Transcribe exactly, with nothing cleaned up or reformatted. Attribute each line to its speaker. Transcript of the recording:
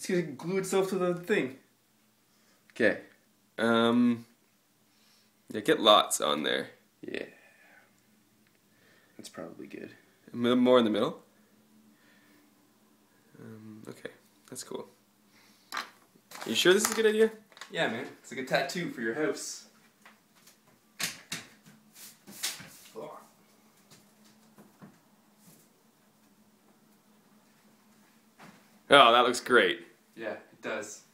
Speaker 1: It's gonna glue itself to the thing.
Speaker 2: Okay. Um. Yeah, get lots on there.
Speaker 1: Yeah. That's probably good.
Speaker 2: More in the middle. Um, okay, that's cool. Are you sure this is a good idea?
Speaker 1: Yeah, man. It's like a tattoo for your house.
Speaker 2: Oh, that looks great.
Speaker 1: Yeah, it does.